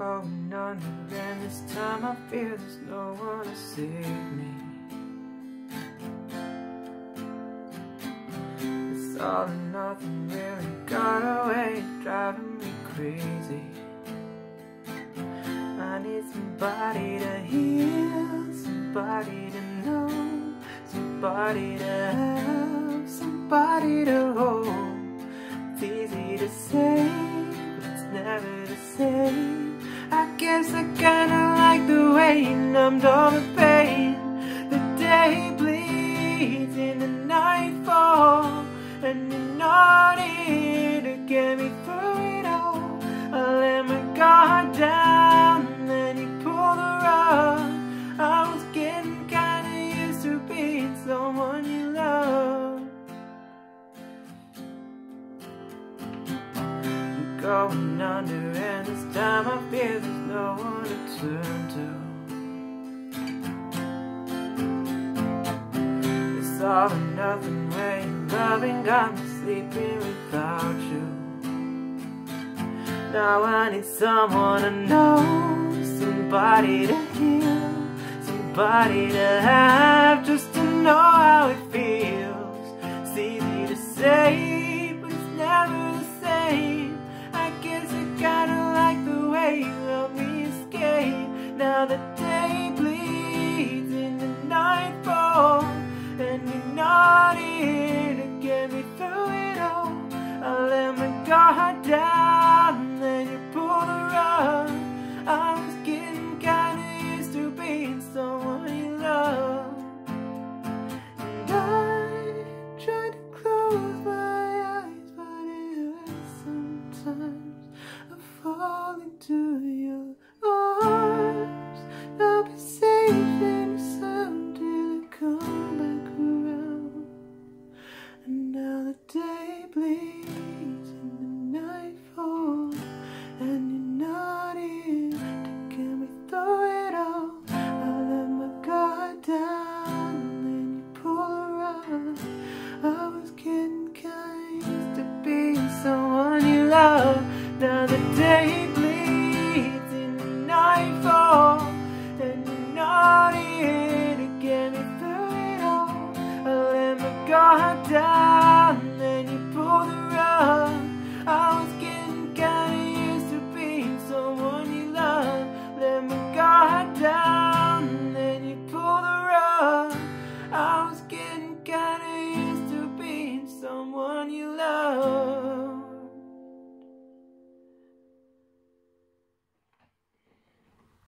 going under, and this time I feel there's no one to save me. It's all or nothing, really got away, driving me crazy. I need somebody to heal, somebody to know, somebody to have, somebody to hold. It's easy to say, but it's never the same. I guess I kinda like the way you numbed all the pain. The day bleeds into nightfall, and you're not here to get me through it all. I let my guard down, and then you pulled the rug. I was getting kinda used to being someone you love. I'm going under, and this time I feel there's no one to turn to. It's all or nothing way of loving, got me sleeping without you. Now I need someone to know, somebody to heal, somebody to have, just to know how it feels. It's easy to say, but it's never the same. I guess I kinda like the way you help me escape. Now the day bleeds into nightfall, and you're not here to get me through it all. I let my guard down, and then you pulled the rug. I was getting kinda used to being someone you love. And I tried to close my eyes, but it hurts sometimes. I fall into your arms. I'll be safe in your sound till you come back around. And now the day bleeds